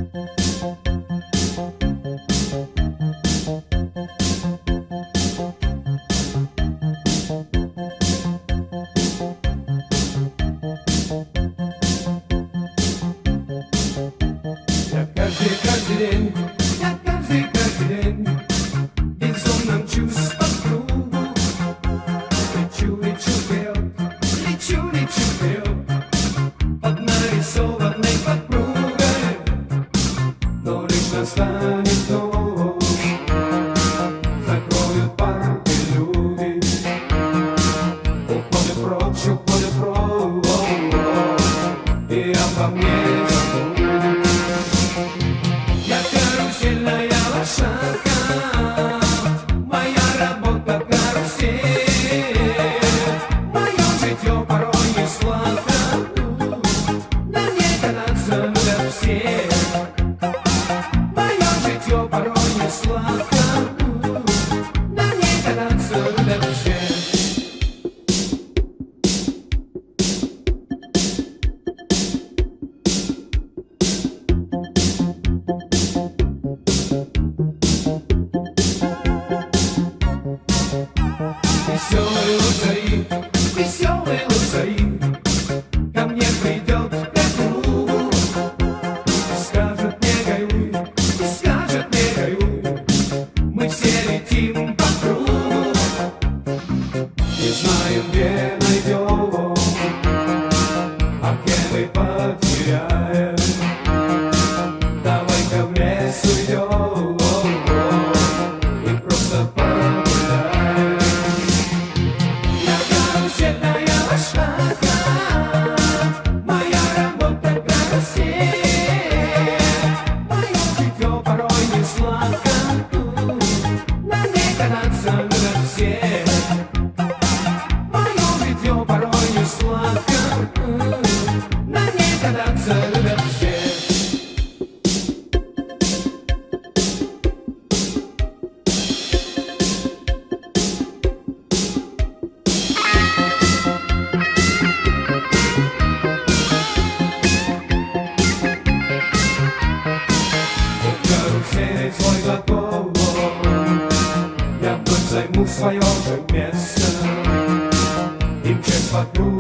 Каждый день, я каждый день в безумном чувстве кругу лечу вперед под нарисованной подпругой, но лишь настанет ночь, закроют парки люди, уходят прочь, и обо мне забудут. Я карусельная лошадка, моя работа карусель, мое житье порой не сладко, на мне кататься любят все. Мое житье порой не сладко, на мне кататься любят все. Веселый лузаи ко мне придет к кругу, скажет не горюй, мы все летим по кругу, не знаем, где найдем, а где мы потеряем. Давай-ка в лес уйдем и просто погуляем. Карусельная лошадка, моя работа карусель, мое житье порой не сладко, на ней кататься любят все. Мое житье порой не сладко, на ней кататься любят все. Карусель свой готов, я вновь займу свое же место, и мчась вокруг